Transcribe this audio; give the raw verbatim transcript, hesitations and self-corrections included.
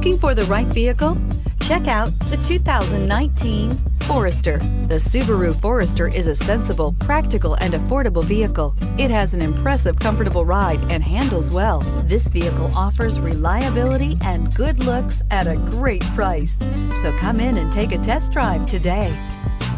Looking for the right vehicle? Check out the two thousand nineteen Forester. The Subaru Forester is a sensible, practical, and affordable vehicle. It has an impressive, comfortable ride and handles well. This vehicle offers reliability and good looks at a great price. So come in and take a test drive today.